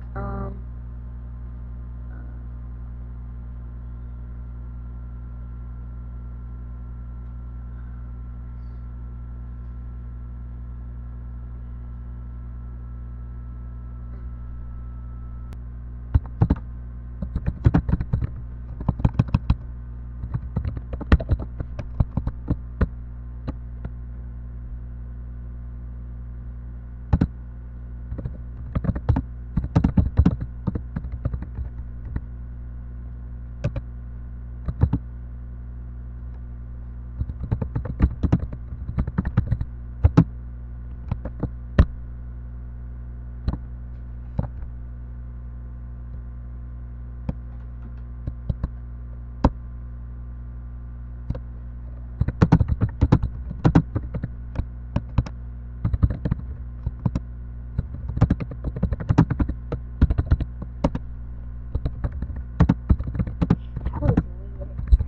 Um, how is weird.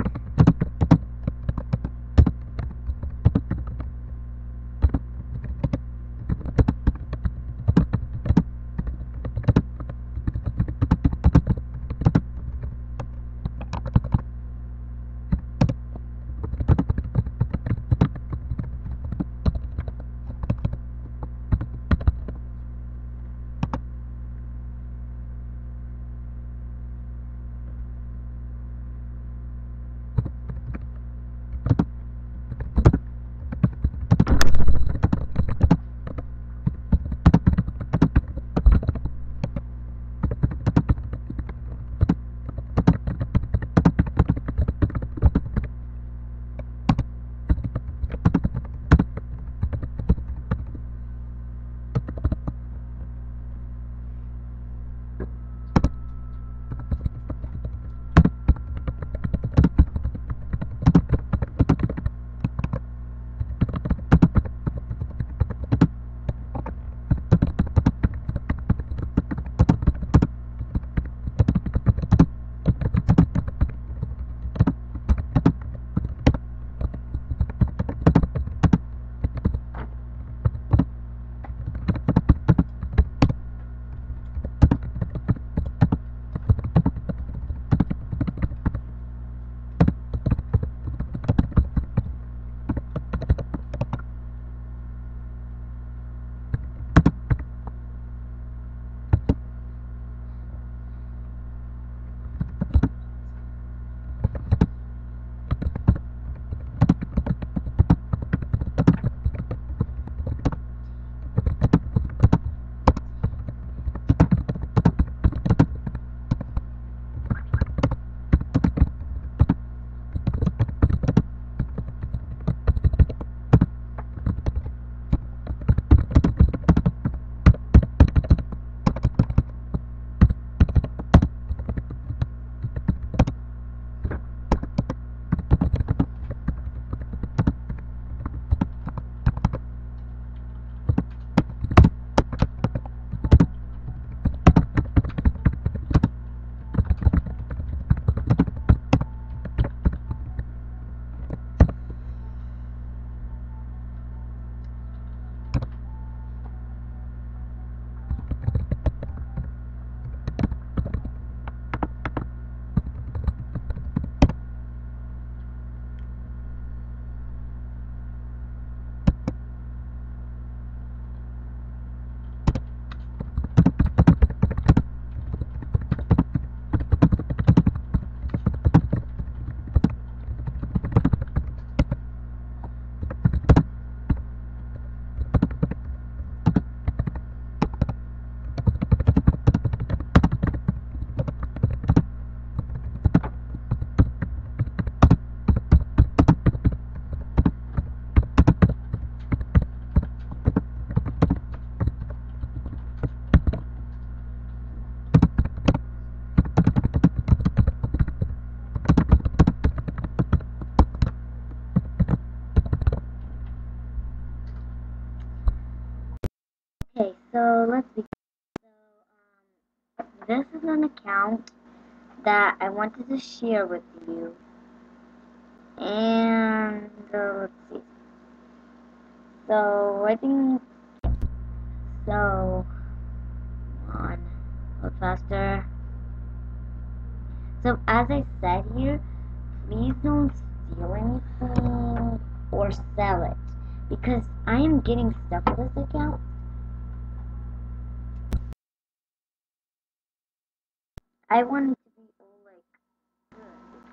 Okay, so let's begin. This is an account that I wanted to share with you. And let's see. So I think so. Come on. Look faster. So as I said here, please don't steal anything or sell it, because I am getting stuck with this account. I want it to be all like good.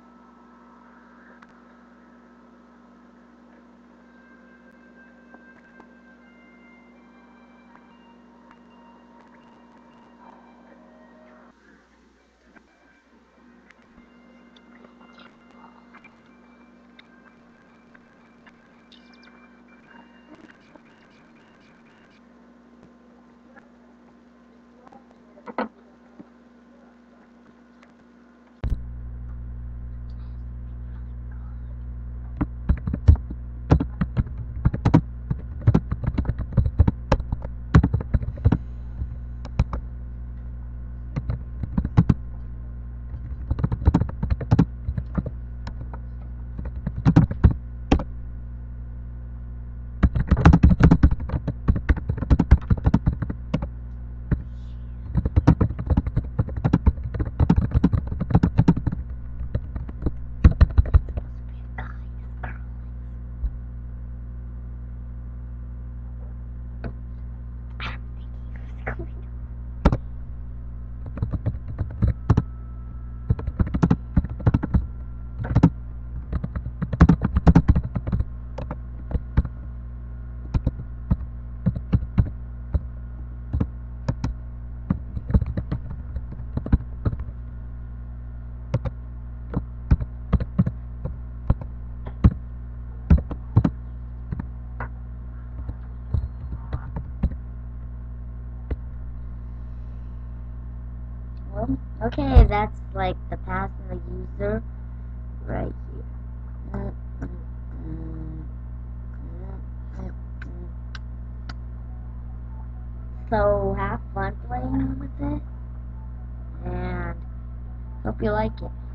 Well, okay, that's like the pass and the user right here. Mm, mm, mm, mm, mm. So have fun playing with it, and hope you like it.